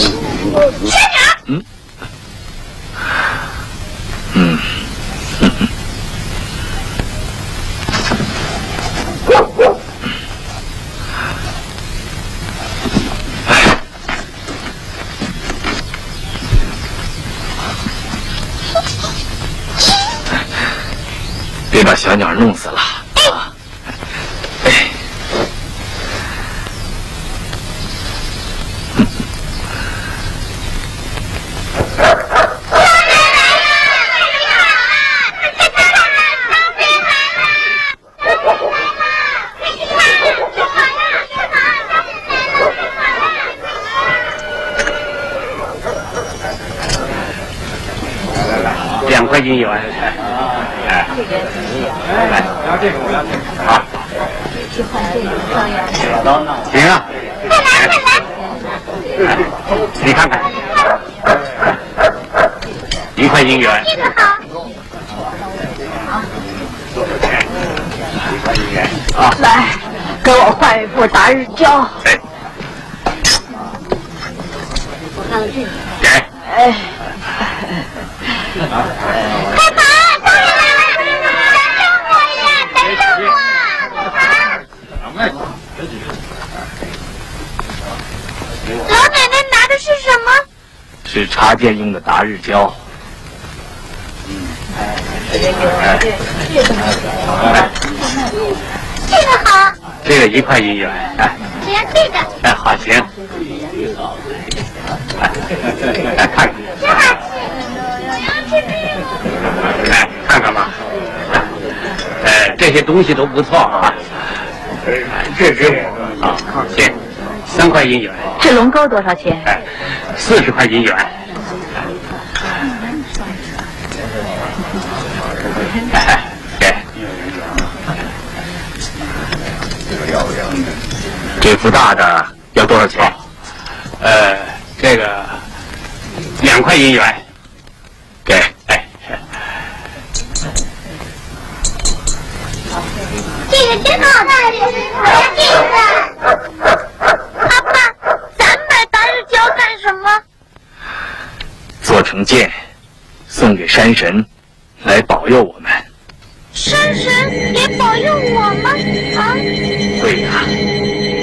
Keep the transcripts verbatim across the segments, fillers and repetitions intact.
学长。嗯。嗯。别把小鸟弄死了啊！哎。 两块银元，哎，来，要这个，我要这个，好，去换这个装药。行啊，快来快来，你看看，一块银元。这个好。一块银元啊， 来，给我换一副达日胶。 哎， 我看看这个。 给。 哎。 干嘛？大人来了！等等我呀！等等我！老奶奶拿的是什么？ 是插件用的达日胶。嗯，哎， 这个好。 这个一块银元，哎。 我要这个。 哎，好，行。哎，哎，看看。 真好吃。 哎，看看吧，哎，这些东西都不错啊。这只啊，行，三块银元。 这龙钩多少钱？ 哎，四十块银元。哎，给。这幅大的要多少钱？呃，这个两块银元。 给，哎， 这个真好看，我要这个。爸爸，咱买达日胶干什么？ 做成剑，送给山神，来保佑我们。 山神也保佑我吗？啊？ 对呀。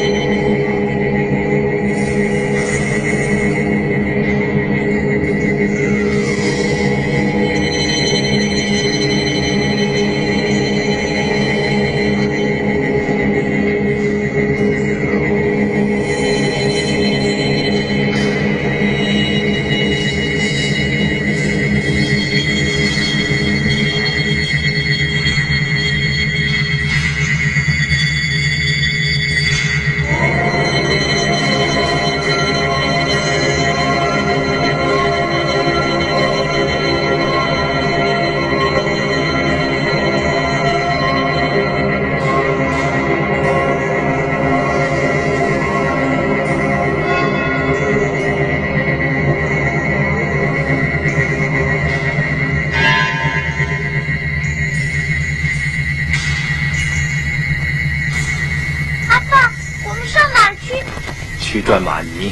去转马尼。